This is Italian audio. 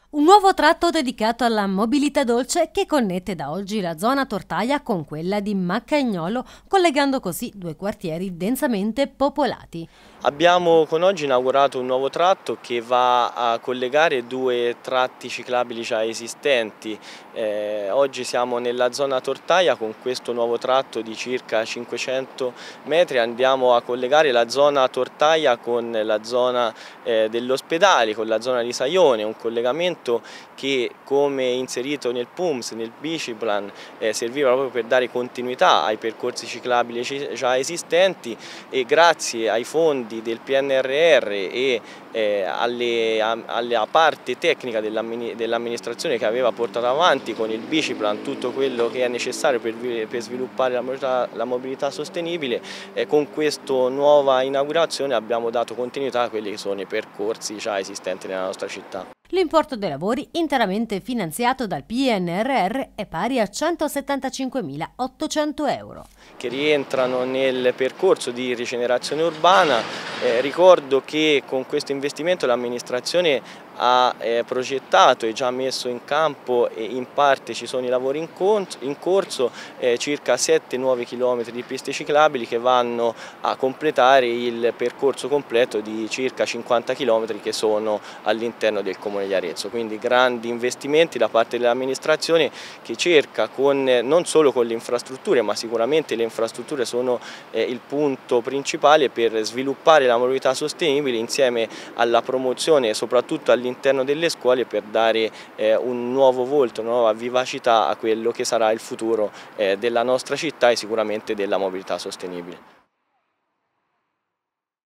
Un nuovo tratto dedicato alla mobilità dolce che connette da oggi la zona Tortaia con quella di Maccagnolo, collegando così due quartieri densamente popolati. Abbiamo con oggi inaugurato un nuovo tratto che va a collegare due tratti ciclabili già esistenti. Oggi siamo nella zona Tortaia con questo nuovo tratto di circa 500 metri. Andiamo a collegare la zona Tortaia con la zona dell'ospedale, con la zona di Saione, un collegamento che, come inserito nel PUMS, nel Biciplan, serviva proprio per dare continuità ai percorsi ciclabili già esistenti, e grazie ai fondi del PNRR e alla parte tecnica dell'amministrazione che aveva portato avanti con il Biciplan tutto quello che è necessario per sviluppare la mobilità sostenibile, con questa nuova inaugurazione abbiamo dato continuità a quelli che sono i percorsi già esistenti nella nostra città. L'importo dei lavori, interamente finanziato dal PNRR, è pari a 175.800 euro. Che rientrano nel percorso di rigenerazione urbana. Ricordo che con questo investimento l'amministrazione ha progettato e già messo in campo, e in parte ci sono i lavori in corso, circa 7 nuovi chilometri di piste ciclabili che vanno a completare il percorso completo di circa 50 chilometri che sono all'interno del Comune di Arezzo. Quindi grandi investimenti da parte dell'amministrazione, che cerca non solo con le infrastrutture, ma sicuramente le infrastrutture sono il punto principale per sviluppare la mobilità sostenibile insieme alla promozione soprattutto all'interno delle scuole, per dare un nuovo volto, una nuova vivacità a quello che sarà il futuro della nostra città e sicuramente della mobilità sostenibile.